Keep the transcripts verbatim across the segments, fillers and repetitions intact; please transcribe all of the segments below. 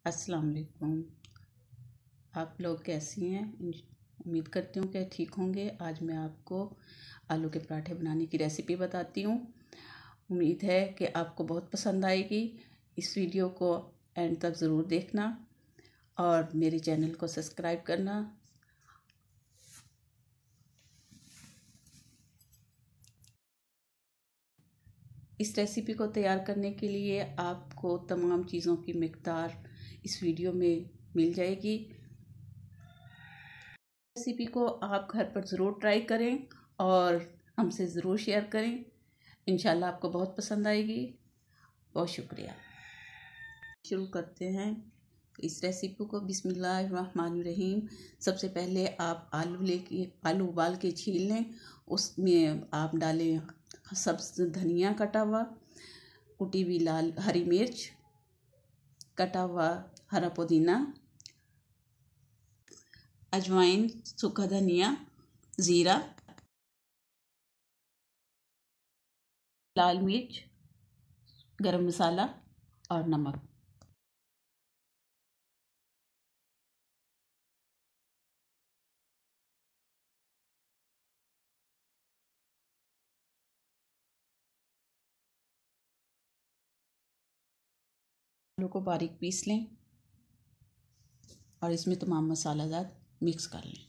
अस्सलाम वालेकुम। आप लोग कैसी हैं? उम्मीद करती हूँ कि ठीक होंगे। आज मैं आपको आलू के पराठे बनाने की रेसिपी बताती हूँ। उम्मीद है कि आपको बहुत पसंद आएगी। इस वीडियो को एंड तक ज़रूर देखना और मेरे चैनल को सब्सक्राइब करना। इस रेसिपी को तैयार करने के लिए आपको तमाम चीज़ों की मिक़दार इस वीडियो में मिल जाएगी। रेसिपी को आप घर पर ज़रूर ट्राई करें और हमसे ज़रूर शेयर करें। इंशाल्लाह आपको बहुत पसंद आएगी। बहुत शुक्रिया। शुरू करते हैं इस रेसिपी को। बिस्मिल्लाहिर्रहमानिर्रहीम। सबसे पहले आप आलू लेके आलू उबाल के छील लें। उसमें आप डालें सब्ज़ धनिया कटा हुआ, कुटी हुई लाल हरी मिर्च, कटा हुआ हरा पुदीना, अजवाइन, सूखा धनिया, ज़ीरा, लाल मिर्च, गरम मसाला और नमक। आलू को बारीक पीस लें और इसमें तमाम मसालादार मिक्स कर लें।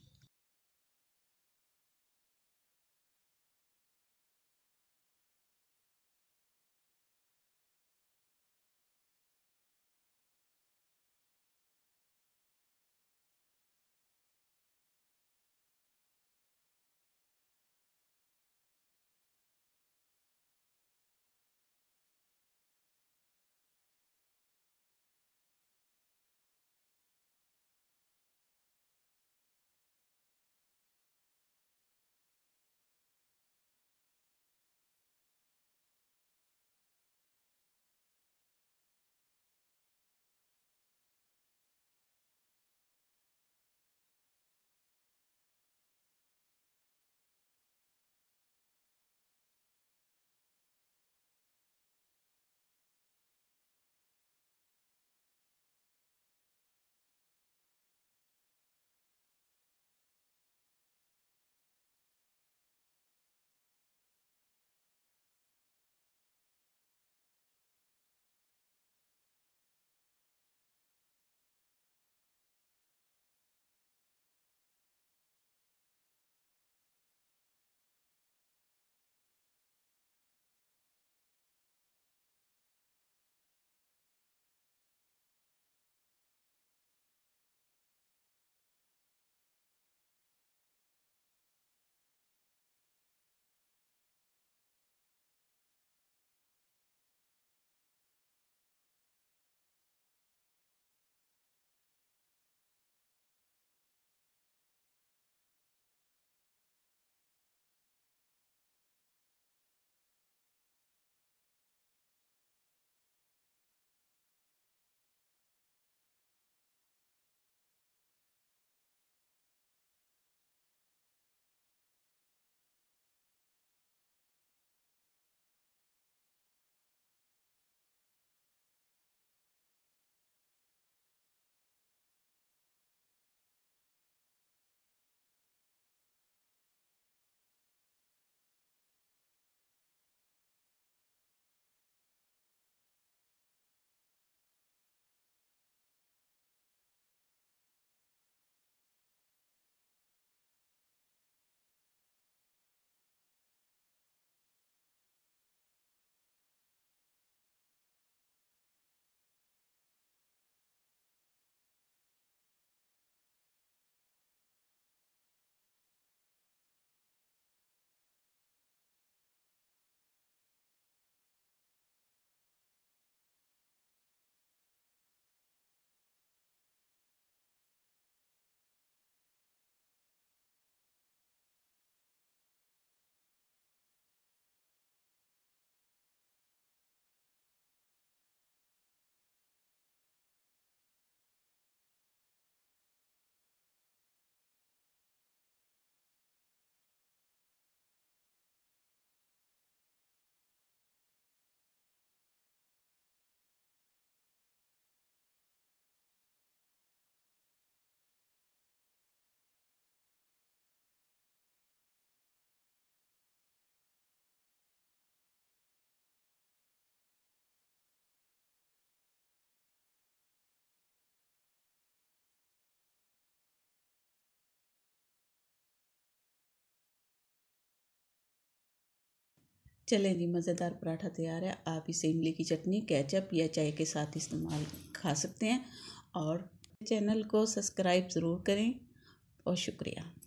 चलें जी, मज़ेदार पराठा तैयार है। आप इसे इमली की चटनी, केचप या चाय के साथ इस्तेमाल खा सकते हैं। और चैनल को सब्सक्राइब ज़रूर करें। बहुत शुक्रिया।